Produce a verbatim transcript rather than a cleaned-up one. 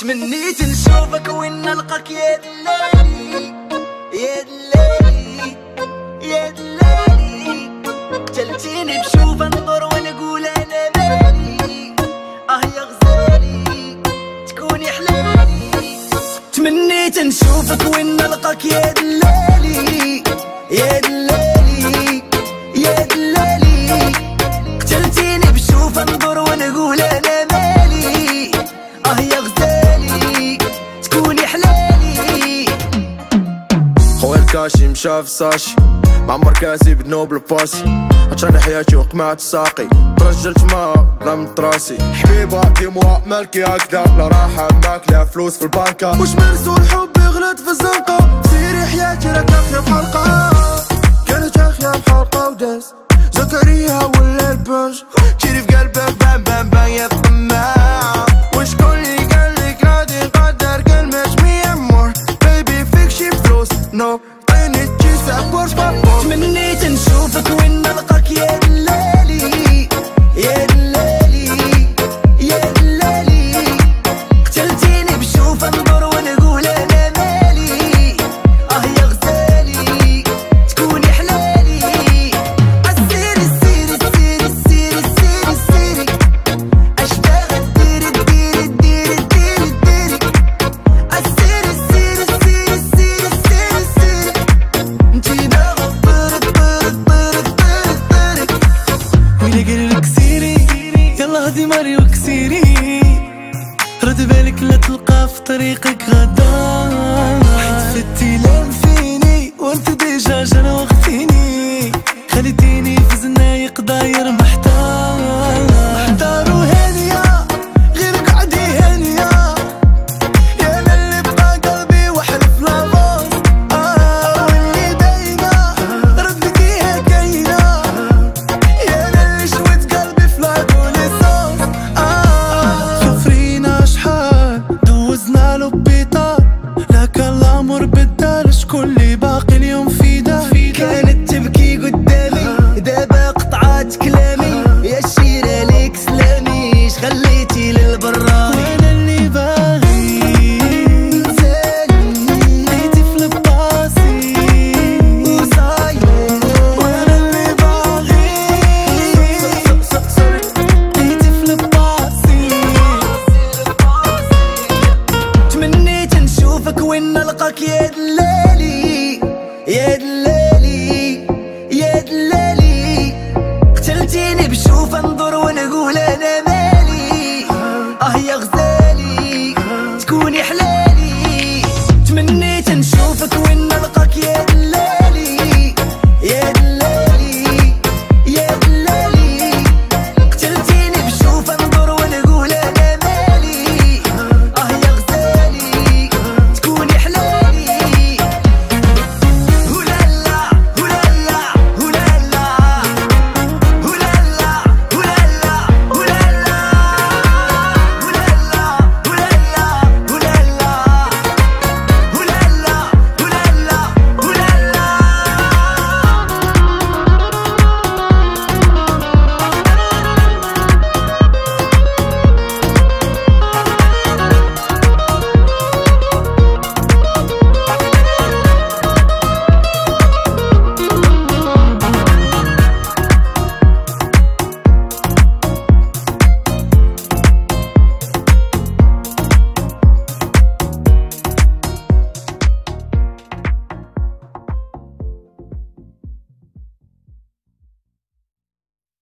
تمنيت نشوفك وين نلقاك يا دلالي يا دلالي يا دلالي. قتلتيني بشوف انظر ونقول انا مالي، اه يا غزالي تكوني حلالي. تمنيت نشوفك وين نلقاك يا دلالي يا دلالي يا دلالي. قتلتيني بشوف انظر ونقول انا مالي، اه يا غزالي تكوني حلالي. خويا الكاشي مشى في ساشي معمر كاسي بنوبل باسي، عطشاني حياتي وقمعت الساقي ترجلت ما رمت راسي. حبيبة ديموا مالكي هكذا، لا راحة ماكلة فلوس في البنكة، وش مرسول حبي غلط في الزنقة. سيري حياتي راك اخيا بحلقة، كانت اخيا بحلقة وداس زكريا ولا البنج. تجري في قلبك بان بان بان يا طماع، وشكون لي قالك غادي نقدر كلمة مية مور. بيبي فيك شي فلوس نو عيني تجي سابورش بابور. تمنيت نشوفك وين نلقاك يا دلالي يا دلالي